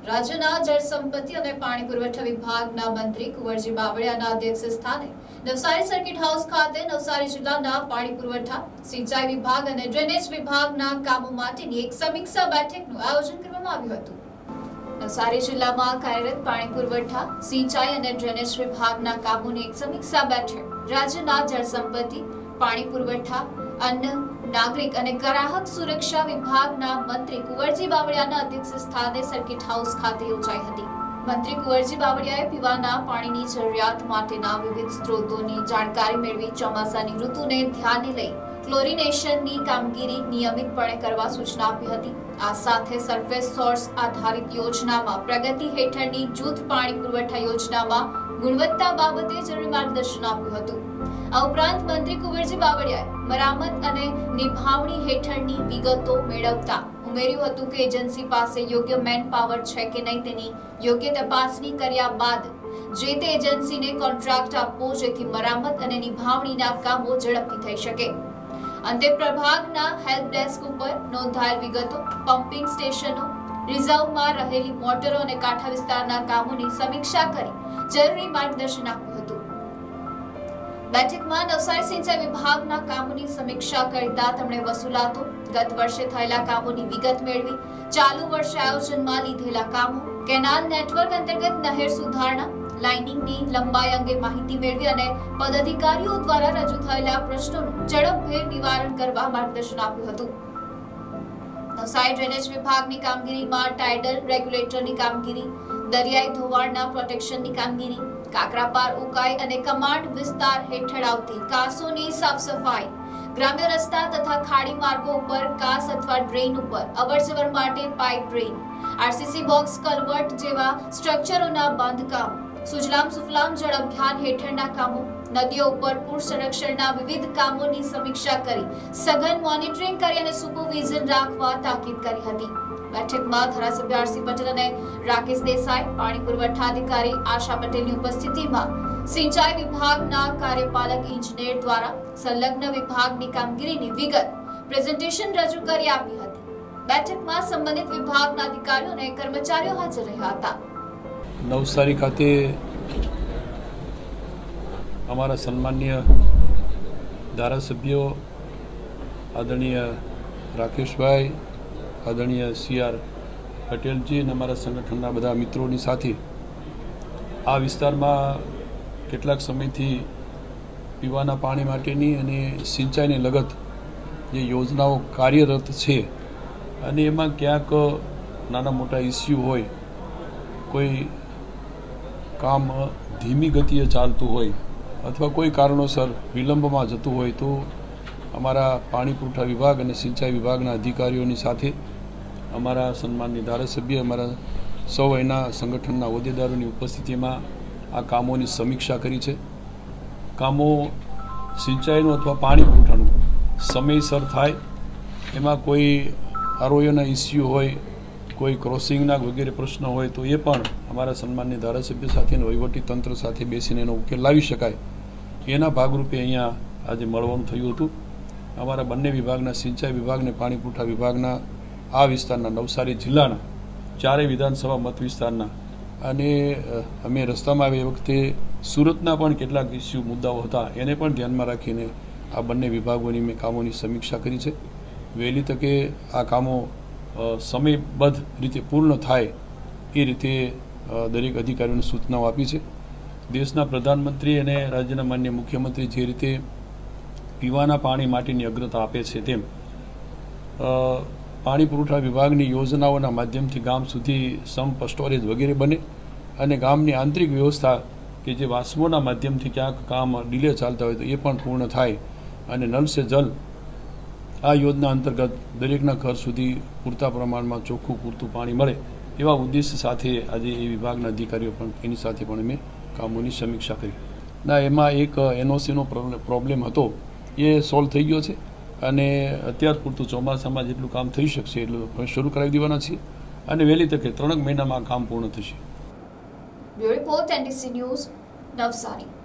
રાજ્યના જળસંપત્તિ અને પાણી પુરવઠા વિભાગના મંત્રી કુંવરજી બાવળિયાના અધ્યક્ષ સ્થાને નવસારી સર્કિટ હાઉસ ખાતે નવસારી જિલ્લાના પાણી પુરવઠા, સિંચાઈ વિભાગ અને ડ્રેનેજ વિભાગના કામો માટેની એક સમીક્ષા બેઠકનું આયોજન કરવામાં આવ્યું હતું। નવસારી જિલ્લામાં કાર્યરત પાણી પુરવઠા, સિંચાઈ અને ડ્રેનેજ વિભાગના કામોની એક સમીક્ષા બેઠક રાજ્યના જળસંપત્તિ, પાણી પુરવઠા, અન્ન, નાગરિક અને ગ્રાહક સુરક્ષા વિભાગના મંત્રી કુંવરજી બાવળિયાના અધ્યક્ષ સ્થાને સર્કિટ હાઉસ ખાતે યોજાઈ હતી। મંત્રી કુંવરજી બાવળિયાએ પીવાના પાણીની જરૂરિયાત માટેના વિવિધ સ્ત્રોતોની જાણકારી મેળવી ચોમાસાની ઋતુને ધ્યાને લઈ ક્લોરિનેશનની કામગીરી નિયમિતપણે કરવા સૂચના આપી હતી। આ સાથે સરફેસ સોર્સ આધારિત યોજનામાં પ્રગતિ હેઠળની જૂથ પાણી પુરવઠા યોજનામાં ગુણવત્તા બાબતે જરૂરી માર્ગદર્શન આપ્યું હતું। આ ઉપરાંત મંત્રી કુંવરજી બાવળિયાએ મરામત અને નિભાવણી હેઠળની વિગતો મેળવતા ઉમેર્યું હતું કે એજન્સી પાસે યોગ્ય મેન પાવર છે કે નહીં તેની યોગ્ય તપાસણી કર્યા બાદ જે તે એજન્સીને કોન્ટ્રાક્ટ આપવો જેથી મરામત અને નિભાવણીના કામો ઝડપથી થઈ શકે। અંતે પ્રભાગના હેલ્પ ડેસ્ક ઉપર નોંધાયેલ વિગતો, પમ્પિંગ સ્ટેશનો, રિઝર્વમાં રહેલી મોટરો અને કાંઠા વિસ્તારના કામોની સમીક્ષા કરી જરૂરી માર્ગદર્શન આપ્યું હતું। બેઠકમાં નવસારી સિંચાઈ વિભાગના કામોની સમીક્ષા કરતા તેમણે વસૂલાતો, ગત વર્ષે થયેલા કામોની વિગત મેળવી, ચાલુ વર્ષે આયોજનમાં લીધેલા કામો, કેનાલ નેટવર્ક અંતર્ગત નહેર સુધારણા, લાઇનિંગની લંબાઈ અંગે માહિતી મેળવી અને પદાધિકારીઓ દ્વારા રજૂ થયેલા પ્રશ્નોનું ઝડપભેર નિવારણ કરવા માર્ગદર્શન આપ્યું હતું। નવસારી ડ્રેનેજ વિભાગની કામગીરીમાં ટાઇડલ રેગ્યુલેટરની કામગીરી, દરિયાઈ ધોવાણના પ્રોટેક્શનની કામગીરી, કાકરાપાર, ઉકાઈ અને કમાન્ડ વિસ્તાર હેઠળ આવતી કાંસોની સાફ સફાઈ, ગ્રામ્ય રસ્તા તથા ખાડી માર્ગો ઉપર કાંસ અથવા ડ્રેઇન ઉપર અવરજવર માટે pipe drain, RCC box, culvert જેવા સ્ટ્રક્ચરોના બાંધકામ, સુજલામ સુફલામ જળ અભિયાન હેઠળના કામો, નદીઓ ઉપર પૂર સંરક્ષણના વિવિધ કામોની સમીક્ષા કરી સઘન મોનિટરિંગ કરી અને સુપરવિઝન રાખવા તાકીદ કરી હતી। બેઠકમાં ધારાસભ્ય આરસી પટેલ અને રાકેશ દેસાઈ, પાણી પુરવઠા અધિકારી આશા પટેલની ઉપસ્થિતિમાં સિંચાઈ વિભાગના કાર્યપાલક ઇજનેર દ્વારા સંલગ્ન વિભાગની કામગીરીની વિગત પ્રેઝન્ટેશન રજૂ કરી આપી હતી। બેઠકમાં સંબંધિત વિભાગના અધિકારીઓ અને કર્મચારીઓ હાજર રહ્યા હતા। નવસારી ખાતે અમારા સન્માનીય ધારાસભ્યો આદરણીય રાકેશભાઈ, આદરણીય CR પટેલજી અને અમારા સંગઠનના બધા મિત્રોની સાથે આ વિસ્તારમાં કેટલાક સમયથી પીવાના પાણી માટેની અને સિંચાઈને લગત જે યોજનાઓ કાર્યરત છે અને એમાં ક્યાંક નાના મોટા ઇસ્યુ હોય, કોઈ કામ ધીમી ગતિએ ચાલતું હોય અથવા કોઈ કારણોસર વિલંબમાં જતું હોય તો અમારા પાણી પુરવઠા વિભાગ અને સિંચાઈ વિભાગના અધિકારીઓની સાથે અમારા સન્માનની ધારાસભ્ય, અમારા સૌ એના સંગઠનના હોદ્દેદારોની ઉપસ્થિતિમાં આ કામોની સમીક્ષા કરી છે। કામો સિંચાઈનું અથવા પાણી પુરવઠાનું સમયસર થાય, એમાં કોઈ આરઓના ઇસ્યુ હોય, કોઈ ક્રોસિંગના વગેરે પ્રશ્ન હોય તો એ પણ અમારા સન્માનની ધારાસભ્ય સાથે અને વહીવટી તંત્ર સાથે બેસીને એનો ઉકેલ લાવી શકાય, એના ભાગરૂપે અહીંયા આજે મળવાનું થયું હતું। અમારા બંને વિભાગના, સિંચાઈ વિભાગ અને પાણી પુરવઠા વિભાગના આ વિસ્તારના, નવસારી જિલ્લાના ચારેય વિધાનસભા મત વિસ્તારના, અને અમે રસ્તામાં આવી વખતે સુરતના પણ કેટલાક ઇસ્યુ મુદ્દાઓ હતા એને પણ ધ્યાનમાં રાખીને આ બંને વિભાગોની મેં કામોની સમીક્ષા કરી છે। વહેલી તકે આ કામો સમયબદ્ધ રીતે પૂર્ણ થાય એ રીતે દરેક અધિકારીઓને સૂચનાઓ આપી છે। દેશના પ્રધાનમંત્રી અને રાજ્યના માનનીય મુખ્યમંત્રી જે રીતે પીવાના પાણી માટેની અગ્રતા આપે છે તેમ પાણી પુરવઠા વિભાગની યોજનાઓના માધ્યમથી ગામ સુધી સંપ, સ્ટોરેજ વગેરે બને અને ગામની આંતરિક વ્યવસ્થા કે જે વાસ્મોના માધ્યમથી ક્યાંક કામ ડીલે ચાલતા હોય તો એ પણ પૂર્ણ થાય અને નલ સે જલ આ યોજના અંતર્ગત દરેકના ઘર સુધી પૂરતા પ્રમાણમાં ચોખ્ખું પૂરતું પાણી મળે એવા ઉદ્દેશ્ય સાથે આજે એ વિભાગના અધિકારીઓ પણ એની સાથે પણ અમે કામોની સમીક્ષા કરી। ના, એમાં એક NOCનો પ્રોબ્લેમ હતો, એ સોલ્વ થઈ ગયો છે અને અત્યાર પૂરતું ચોમાસામાં જેટલું કામ થઈ શકશે એટલું શરૂ કરાવી દેવાના છીએ અને વહેલી તકે 3 મહિનામાં કામ પૂર્ણ થશે। Bureau report NDC news, Navsari.